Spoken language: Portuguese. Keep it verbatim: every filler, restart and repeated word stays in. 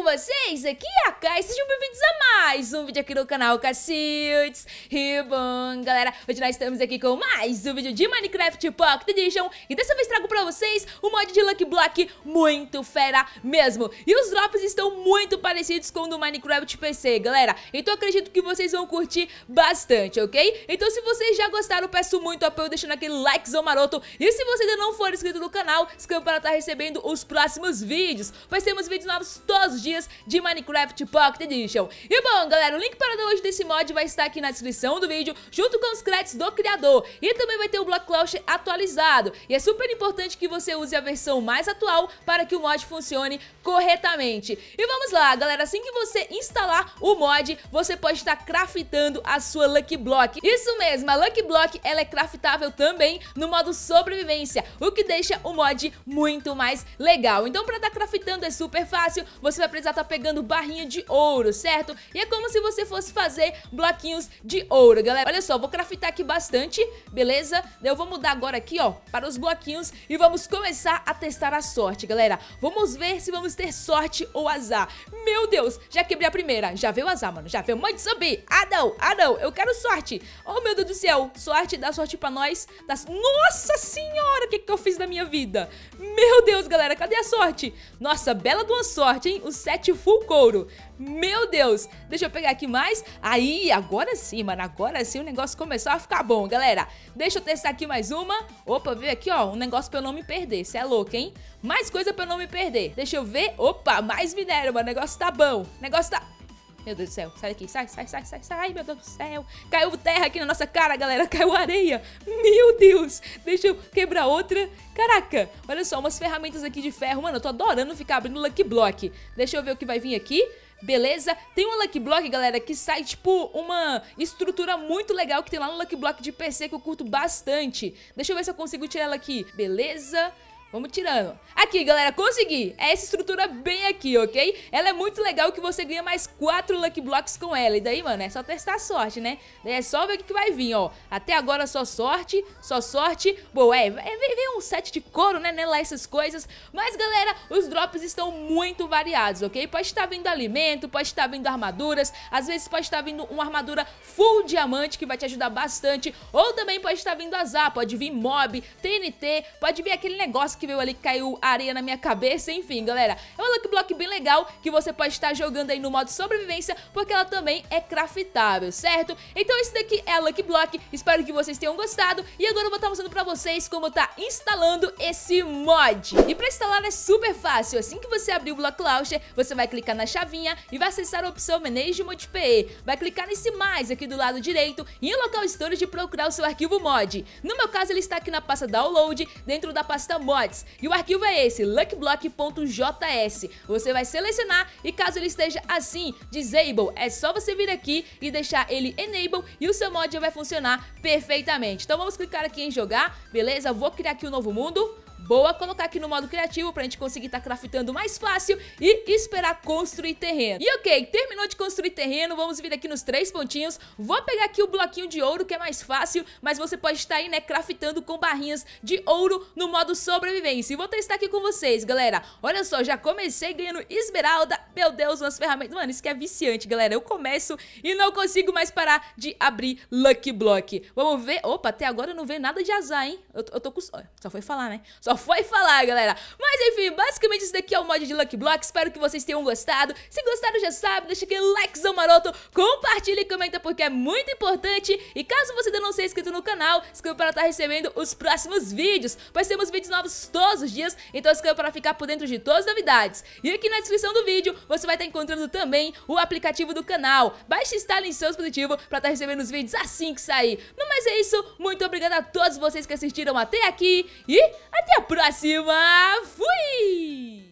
vocês? Aqui é a Kai, sejam bem-vindos a mais um vídeo aqui no canal Cacildes. E bom, galera, hoje nós estamos aqui com mais um vídeo de Minecraft Pocket Edition. E dessa vez trago pra vocês o mod de Lucky Block muito fera mesmo. E os drops estão muito parecidos com o do Minecraft P C, galera. Então acredito que vocês vão curtir bastante, ok? Então se vocês já gostaram, peço muito apoio deixando aquele likezão maroto. E se você ainda não for inscrito no canal, se inscreva para estar recebendo os próximos vídeos, pois temos vídeos novos todos os dias de Minecraft Pocket Edition. E bom, galera, o link para download desse mod vai estar aqui na descrição do vídeo, junto com os créditos do criador. E também vai ter o Block Launcher atualizado. E é super importante que você use a versão mais atual para que o mod funcione corretamente. E vamos lá, galera, assim que você instalar o mod, você pode estar craftando a sua Lucky Block. Isso mesmo, a Lucky Block, ela é craftável também no modo sobrevivência, o que deixa o mod muito mais legal. Então, para estar craftando é super fácil, você vai precisar estar pegando barrinha de ouro, certo? E é como se você fosse fazer bloquinhos de ouro, galera. Olha só, vou craftar aqui bastante, beleza? Eu vou mudar agora aqui, ó, para os bloquinhos e vamos começar a testar a sorte, galera. Vamos ver se vamos ter sorte ou azar. Meu Deus, já quebrei a primeira, já veio o azar, mano, já veio um monte de subir. Ah, não, ah, não, eu quero sorte. Oh, meu Deus do céu, sorte, dá sorte pra nós. Dá... Nossa senhora, o que que eu fiz da minha vida? Meu Deus, galera, cadê a sorte? Nossa, bela de uma sorte, hein? O sete full couro. Meu Deus, deixa eu pegar aqui mais. Aí, agora sim, mano, agora sim o negócio começou a ficar bom, galera. Deixa eu testar aqui mais uma. Opa, veio aqui, ó, um negócio pra eu não me perder. Cê é louco, hein? Mais coisa pra eu não me perder. Deixa eu ver. Opa, mais minério, mano, o negócio tá bom. O negócio tá... Meu Deus do céu, sai daqui, sai, sai, sai, sai, sai, meu Deus do céu. Caiu terra aqui na nossa cara, galera, caiu areia. Meu Deus, deixa eu quebrar outra. Caraca, olha só, umas ferramentas aqui de ferro. Mano, eu tô adorando ficar abrindo Lucky Block. Deixa eu ver o que vai vir aqui. Beleza, tem um Lucky Block, galera, que sai, tipo, uma estrutura muito legal que tem lá no Lucky Block de P C que eu curto bastante. Deixa eu ver se eu consigo tirar ela aqui. Beleza. Vamos tirando. Aqui, galera, consegui. É essa estrutura bem aqui, ok? Ela é muito legal que você ganha mais quatro Lucky Blocks com ela. E daí, mano, é só testar a sorte, né? Daí é só ver o que vai vir, ó. Até agora só sorte, só sorte. Bom, é, vem um set de couro, né? Lá essas coisas. Mas, galera, os drops estão muito variados, ok? Pode estar vindo alimento, pode estar vindo armaduras. Às vezes pode estar vindo uma armadura full diamante que vai te ajudar bastante. Ou também pode estar vindo azar, pode vir mob, T N T, pode vir aquele negócio que veio ali, que caiu areia na minha cabeça, enfim, galera. É uma Lucky Block bem legal que você pode estar jogando aí no modo sobrevivência, porque ela também é craftável, certo? Então esse daqui é a Lucky Block, espero que vocês tenham gostado. E agora eu vou estar mostrando pra vocês como tá instalando esse mod. E pra instalar é super fácil, assim que você abrir o Block Launcher, você vai clicar na chavinha e vai acessar a opção Manage Mod P E. Vai clicar nesse mais aqui do lado direito e em Local Storage procurar o seu arquivo mod. No meu caso ele está aqui na pasta Download, dentro da pasta Mods. E o arquivo é esse, luckyblock.js. Você vai selecionar e caso ele esteja assim, Disable, é só você vir aqui e deixar ele Enable e o seu mod já vai funcionar perfeitamente. Então vamos clicar aqui em jogar, beleza? Vou criar aqui um novo mundo. Boa, colocar aqui no modo criativo pra gente conseguir estar craftando mais fácil e esperar construir terreno. E ok, terminou de construir terreno, vamos vir aqui nos três pontinhos. Vou pegar aqui o bloquinho de ouro que é mais fácil, mas você pode estar aí, né, craftando com barrinhas de ouro no modo sobrevivência. E vou testar aqui com vocês, galera. Olha só, já comecei ganhando esmeralda. Meu Deus, umas ferramentas. Mano, isso que é viciante, galera. Eu começo e não consigo mais parar de abrir Lucky Block. Vamos ver. Opa, até agora eu não vejo nada de azar, hein? Eu, eu tô com... Só foi falar, né? Só foi falar, galera. Mas enfim, basicamente isso daqui é o mod de Lucky Block. Espero que vocês tenham gostado. Se gostaram, já sabe, deixa aquele likezão maroto, compartilha e comenta porque é muito importante. E caso você ainda não seja inscrito no canal, se inscreva para estar recebendo os próximos vídeos, pois temos vídeos novos todos os dias. Então se inscreva para ficar por dentro de todas as novidades. E aqui na descrição do vídeo você vai estar encontrando também o aplicativo do canal. Baixe e instale em seu dispositivo para estar recebendo os vídeos assim que sair. No mais é isso, muito obrigada a todos vocês que assistiram até aqui e até a próxima, fui!